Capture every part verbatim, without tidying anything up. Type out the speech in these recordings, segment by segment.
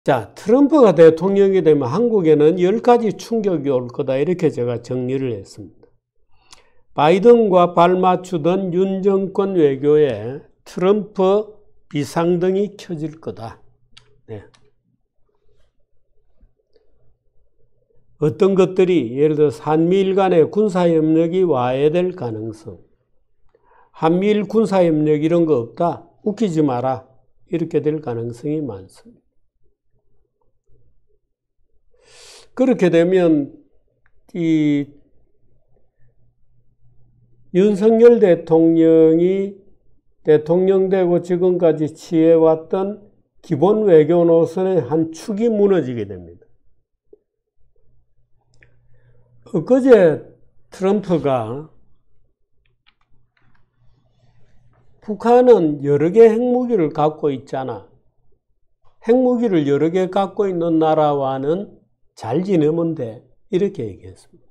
자, 트럼프가 대통령이 되면 한국에는 열 가지 충격이 올 거다. 이렇게 제가 정리를 했습니다. 바이든과 발맞추던 윤 정권 외교에 트럼프 비상등이 켜질 거다. 네. 어떤 것들이 예를 들어서 한미일 간의 군사협력이 와해될 가능성, 한미일 군사협력 이런 거 없다, 웃기지 마라, 이렇게 될 가능성이 많습니다. 그렇게 되면 이 윤석열 대통령이 대통령 되고 지금까지 취해왔던 기본 외교 노선의 한 축이 무너지게 됩니다. 엊그제 트럼프가 북한은 여러 개 핵무기를 갖고 있잖아. 핵무기를 여러 개 갖고 있는 나라와는 잘 지내면 돼. 이렇게 얘기했습니다.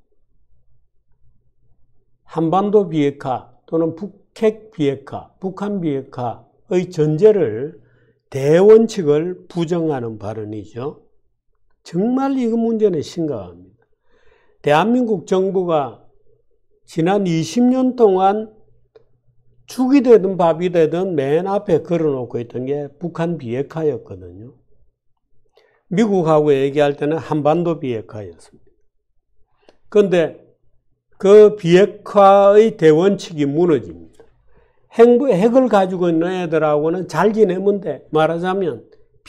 한반도 비핵화 또는 북핵 비핵화, 북한 비핵화의 전제를 대원칙을 부정하는 발언이죠. 정말 이 문제는 심각합니다. 대한민국 정부가 지난 이십 년 동안 죽이 되든 밥이 되든 맨 앞에 걸어놓고 있던 게 북한 비핵화였거든요. 미국하고 얘기할 때는 한반도 비핵화였습니다. 그런데 그 비핵화의 대원칙이 무너집니다. 핵, 핵을 가지고 있는 애들하고는 잘 지내면 돼. 말하자면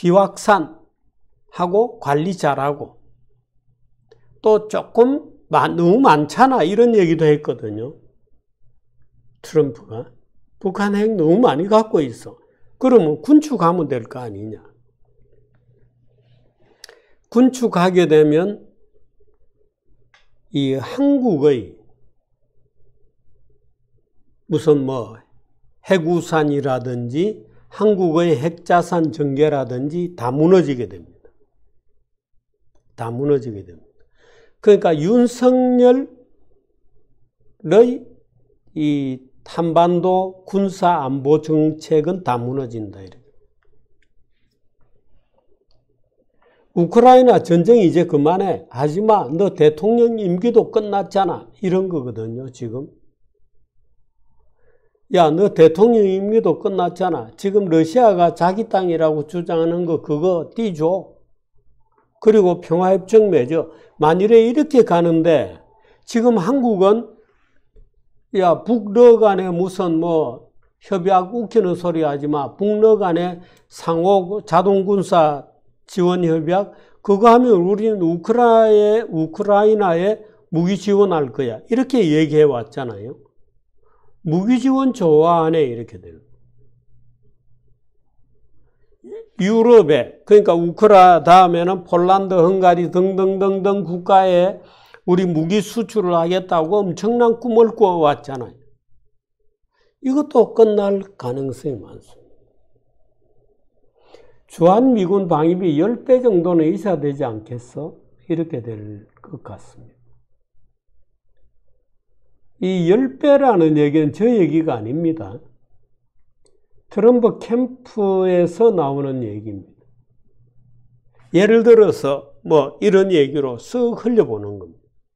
비확산하고 관리 잘하고 또 조금 너무 많잖아 이런 얘기도 했거든요. 트럼프가 북한 핵 너무 많이 갖고 있어. 그러면 군축하면 될 거 아니냐. 군축하게 되면 이 한국의 무슨 뭐 핵우산이라든지 한국의 핵자산 전개라든지 다 무너지게 됩니다. 다 무너지게 됩니다. 그러니까 윤석열의 이 한반도 군사 안보 정책은 다 무너진다. 이렇게. 우크라이나 전쟁 이제 그만해. 하지마. 너 대통령 임기도 끝났잖아. 이런 거거든요, 지금. 야, 너 대통령 임기도 끝났잖아. 지금 러시아가 자기 땅이라고 주장하는 거 그거 띄줘. 그리고 평화협정 맺어. 만일에 이렇게 가는데 지금 한국은 야, 북러 간에 무슨 뭐 협약 웃기는 소리 하지 마. 북러 간에 상호 자동군사 지원 협약 그거 하면 우리는 우크라이나에, 우크라이나에 무기 지원할 거야. 이렇게 얘기해 왔잖아요. 무기 지원 좋아하네 이렇게 돼요. 유럽에 그러니까 우크라 다음에는 폴란드, 헝가리 등등등등 국가에 우리 무기 수출을 하겠다고 엄청난 꿈을 꾸어왔잖아요. 이것도 끝날 가능성이 많습니다. 주한미군 방위비 십 배 정도는 있어야 되지 않겠어? 이렇게 될 것 같습니다. 이 십 배라는 얘기는 저 얘기가 아닙니다. 트럼프 캠프에서 나오는 얘기입니다. 예를 들어서 뭐 이런 얘기로 쓱 흘려보는 겁니다.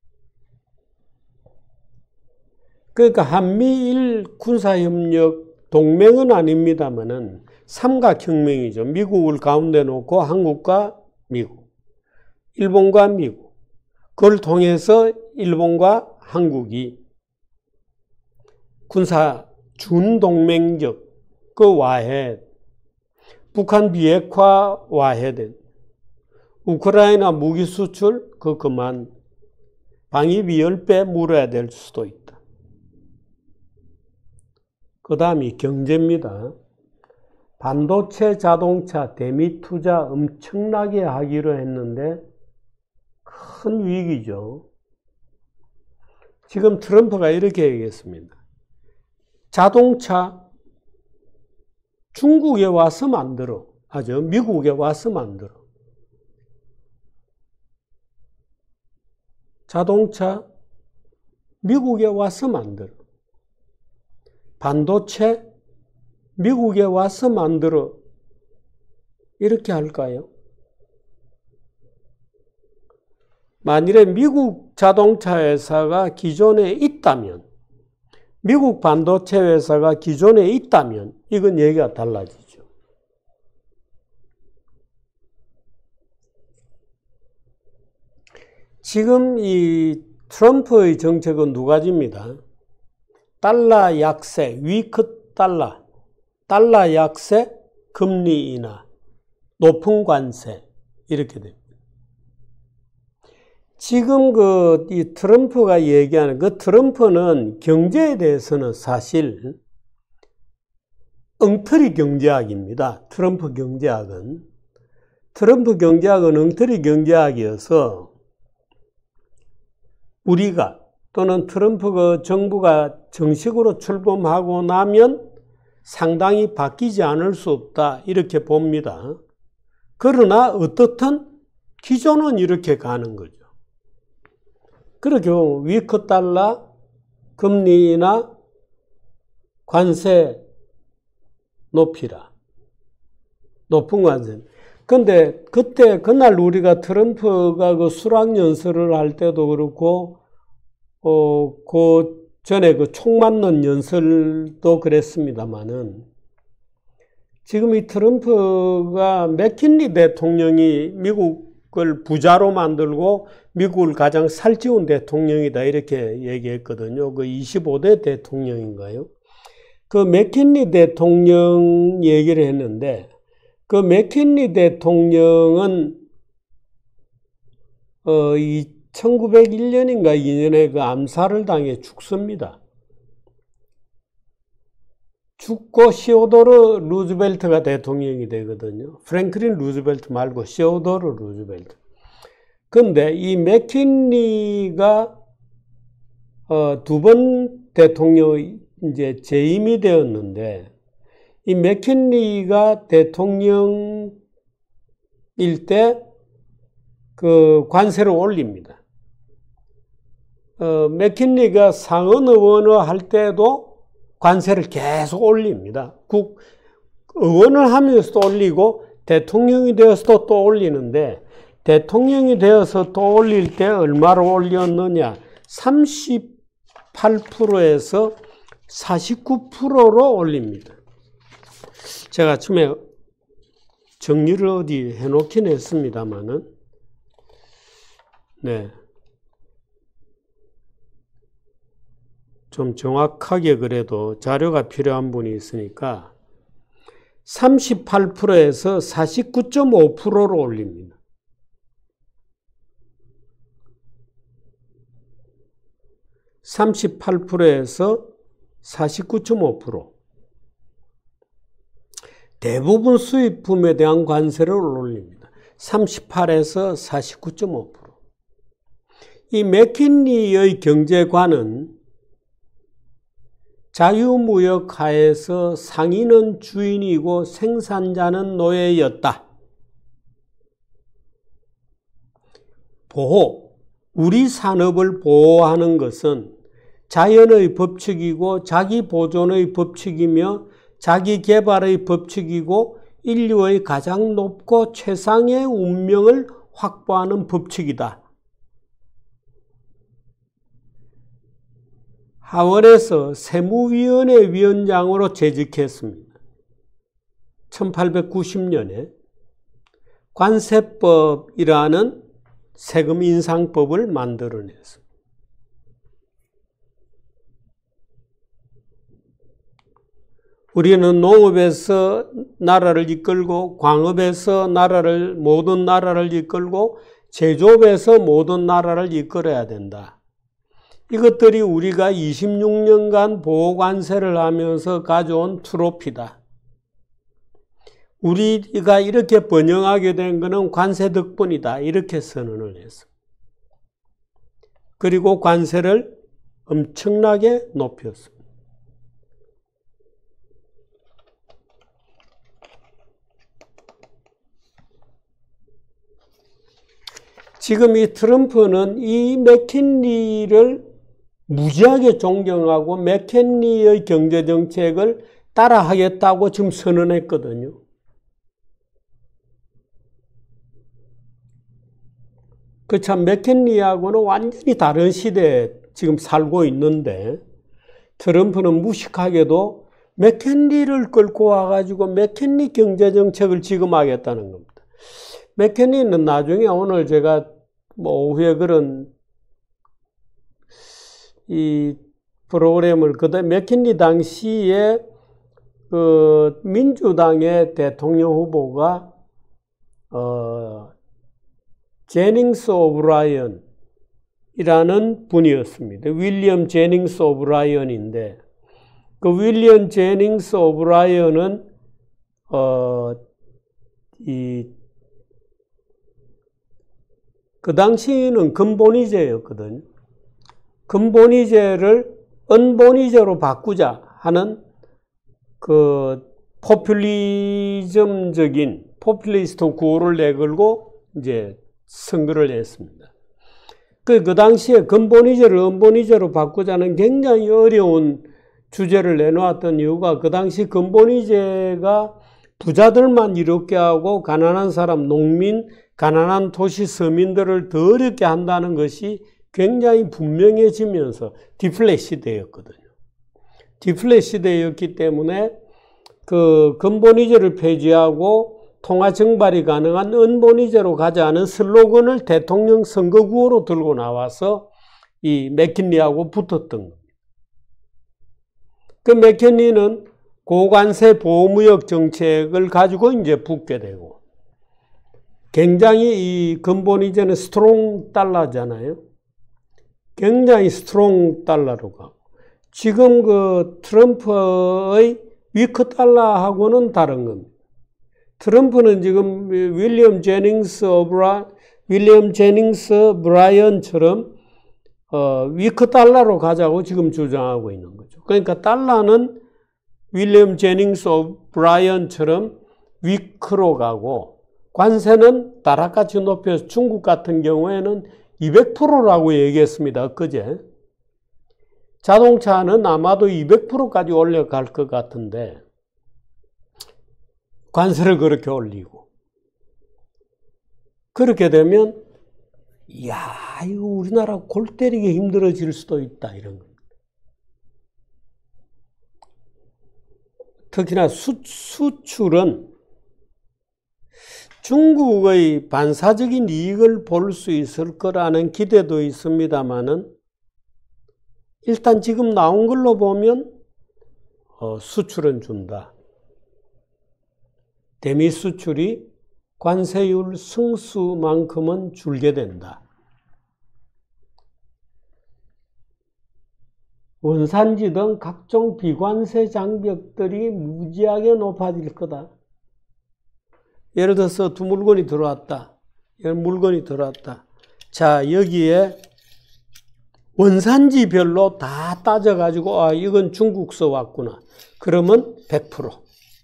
그러니까 한미일 군사협력 동맹은 아닙니다만은 삼각혁명이죠. 미국을 가운데 놓고 한국과 미국, 일본과 미국, 그걸 통해서 일본과 한국이 군사 준동맹적 그 와해, 북한 비핵화 와해된, 우크라이나 무기 수출 그 그만, 방위비 십 배 물어야 될 수도 있다. 그 다음이 경제입니다. 반도체, 자동차, 대미 투자 엄청나게 하기로 했는데 큰 위기죠. 지금 트럼프가 이렇게 얘기했습니다. 자동차 중국에 와서 만들어. 아주 미국에 와서 만들어. 자동차 미국에 와서 만들어. 반도체 미국에 와서 만들어. 이렇게 할까요? 만일에 미국 자동차 회사가 기존에 있다면, 미국 반도체 회사가 기존에 있다면 이건 얘기가 달라지죠. 지금 이 트럼프의 정책은 두 가지입니다. 달러 약세, 위크 달러, 달러 약세, 금리 인하, 높은 관세 이렇게 됩니다. 지금 그 이 트럼프가 얘기하는 그 트럼프는 경제에 대해서는 사실 엉터리 경제학입니다. 트럼프 경제학은 트럼프 경제학은 엉터리 경제학이어서 우리가 또는 트럼프 그 정부가 정식으로 출범하고 나면 상당히 바뀌지 않을 수 없다 이렇게 봅니다. 그러나 어떻든 기존은 이렇게 가는 거죠. 그렇게 보면 위크 달러, 금리 인하, 관세 높이라. 높은 관세. 근데 그때 그날 우리가 트럼프가 그 수락연설을 할 때도 그렇고 어, 그 전에 그 총 맞는 연설도 그랬습니다만은 지금 이 트럼프가 맥킨리 대통령이 미국을 부자로 만들고 미국을 가장 살찌운 대통령이다 이렇게 얘기했거든요. 그 이십오 대 대통령인가요? 그 맥킨리 대통령 얘기를 했는데 그 맥킨리 대통령은 어, 이 천구백일 년인가 이 년에 그 암살을 당해 죽습니다. 죽고 시오도르 루즈벨트가 대통령이 되거든요. 프랭클린 루즈벨트 말고 시오도르 루즈벨트. 근데 이 맥킨리가 어, 두 번 대통령이 이제 재임이 되었는데 이 맥킨리가 대통령일 때 그 관세를 올립니다. 어, 맥킨리가 상원 의원을 할 때도 관세를 계속 올립니다. 국 의원을 하면서도 올리고 대통령이 되어서도 또 올리는데 대통령이 되어서 또 올릴 때 얼마로 올렸느냐? 삼십팔 퍼센트에서 사십구 퍼센트로 올립니다. 제가 처음에 정리를 어디 해놓긴 했습니다만은 네. 좀 정확하게 그래도 자료가 필요한 분이 있으니까 삼십팔 퍼센트에서 사십구 점 오 퍼센트로 올립니다. 삼십팔 퍼센트에서 사십구 점 오 퍼센트. 대부분 수입품에 대한 관세를 올립니다. 삼십팔에서 사십구 점 오 퍼센트. 이 맥킨리의 경제관은 자유무역 하에서 상인은 주인이고 생산자는 노예였다. 보호, 우리 산업을 보호하는 것은 자연의 법칙이고 자기 보존의 법칙이며 자기 개발의 법칙이고 인류의 가장 높고 최상의 운명을 확보하는 법칙이다. 하원에서 세무위원회 위원장으로 재직했습니다. 천팔백구십 년에 관세법이라는 세금 인상법을 만들어냈습니다. 우리는 농업에서 나라를 이끌고 광업에서 나라를 모든 나라를 이끌고 제조업에서 모든 나라를 이끌어야 된다. 이것들이 우리가 이십육 년간 보호관세를 하면서 가져온 트로피다. 우리가 이렇게 번영하게 된 것은 관세 덕분이다. 이렇게 선언을 했습니다. 그리고 관세를 엄청나게 높였습니다. 지금 이 트럼프는 이 맥킨리를 무지하게 존경하고 맥킨리의 경제정책을 따라하겠다고 지금 선언했거든요. 그 참 맥켄리하고는 완전히 다른 시대에 지금 살고 있는데 트럼프는 무식하게도 맥켄리를 끌고 와가지고 맥켄리 경제정책을 지금 하겠다는 겁니다. 맥켄리는 나중에 오늘 제가 뭐 오후에 그런 이 프로그램을 그때 맥켄리 당시에 그 민주당의 대통령 후보가 어 제닝스 오브라이언이라는 분이었습니다. 윌리엄 제닝스 오브라이언인데 그 윌리엄 제닝스 오브라이언은 어 이 그 당시에는 근본이제였거든요. 근본이제를 은본이제로 바꾸자 하는 그 포퓰리즘적인 포퓰리스트 구호를 내걸고 이제 선거를 했습니다. 그, 그 당시에 근본이제를 은본이제로 바꾸자는 굉장히 어려운 주제를 내놓았던 이유가 그 당시 근본이제가 부자들만 이롭게 하고 가난한 사람, 농민, 가난한 도시 서민들을 더 어렵게 한다는 것이 굉장히 분명해지면서 디플레 시대였거든요. 디플레 시대였기 때문에 그 근본이제를 폐지하고 통화 정발이 가능한 은본이제로 가자는 슬로건을 대통령 선거구호로 들고 나와서 이 맥킨리하고 붙었던 겁니다. 그 맥킨리는 고관세 보호무역 정책을 가지고 이제 붙게 되고 굉장히 이 근본이제는 스트롱 달러잖아요. 굉장히 스트롱 달러로 가고 지금 그 트럼프의 위크 달러하고는 다른 겁니다. 트럼프는 지금 윌리엄 제닝스 오브라 윌리엄 제닝스 브라이언처럼 어, 위크 달러로 가자고 지금 주장하고 있는 거죠. 그러니까 달러는 윌리엄 제닝스 오브라이언처럼 위크로 가고 관세는 다락같이 높여서 중국 같은 경우에는 이백 퍼센트라고 얘기했습니다. 그제 자동차는 아마도 이백 퍼센트까지 올라갈 것 같은데 관세를 그렇게 올리고 그렇게 되면 이야 이거 우리나라 골 때리기 힘들어질 수도 있다 이런 겁니다. 특히나 수, 수출은 중국의 반사적인 이익을 볼 수 있을 거라는 기대도 있습니다만은 일단 지금 나온 걸로 보면 어, 수출은 준다. 대미 수출이 관세율 승수만큼은 줄게 된다. 원산지 등 각종 비관세 장벽들이 무지하게 높아질 거다. 예를 들어서 두 물건이 들어왔다. 물건이 들어왔다. 자, 여기에 원산지별로 다 따져가지고, 아, 이건 중국서 왔구나. 그러면 백 퍼센트.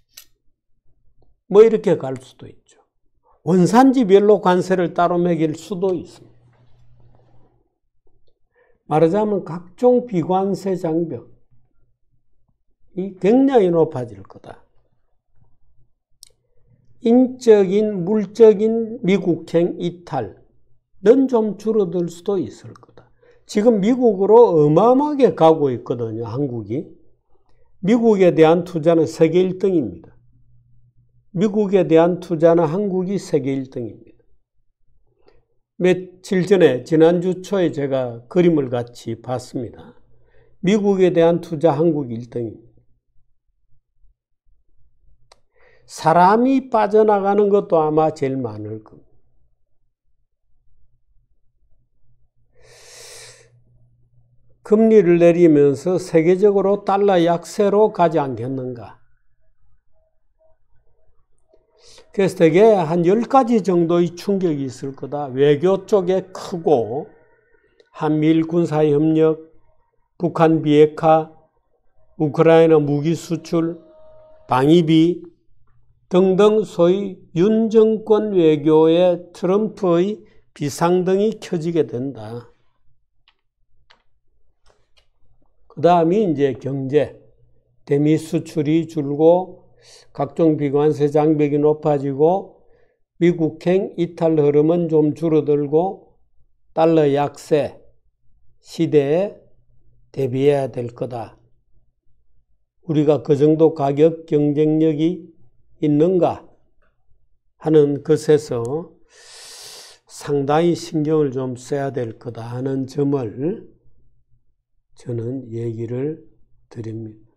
뭐 이렇게 갈 수도 있죠. 원산지별로 관세를 따로 매길 수도 있습니다. 말하자면 각종 비관세 장벽이 굉장히 높아질 거다. 인적인, 물적인 미국행 이탈은 좀 줄어들 수도 있을 거다. 지금 미국으로 어마어마하게 가고 있거든요, 한국이. 미국에 대한 투자는 세계 일 등입니다. 미국에 대한 투자는 한국이 세계 일 등입니다. 며칠 전에, 지난주 초에 제가 그림을 같이 봤습니다. 미국에 대한 투자 한국이 일 등입니다. 사람이 빠져나가는 것도 아마 제일 많을 겁니다. 금리를 내리면서 세계적으로 달러 약세로 가지 않겠는가. 그래서 되게 한 열 가지 정도의 충격이 있을 거다. 외교 쪽에 크고 한미일 군사협력, 북한 비핵화, 우크라이나 무기 수출, 방위비 등등 소위 윤 정권 외교에 트럼프의 비상등이 켜지게 된다. 그 다음이 이제 경제, 대미 수출이 줄고 각종 비관세 장벽이 높아지고 미국행 이탈 흐름은 좀 줄어들고 달러 약세 시대에 대비해야 될 거다. 우리가 그 정도 가격 경쟁력이 있는가 하는 것에서 상당히 신경을 좀 써야 될 거다 하는 점을 저는 얘기를 드립니다.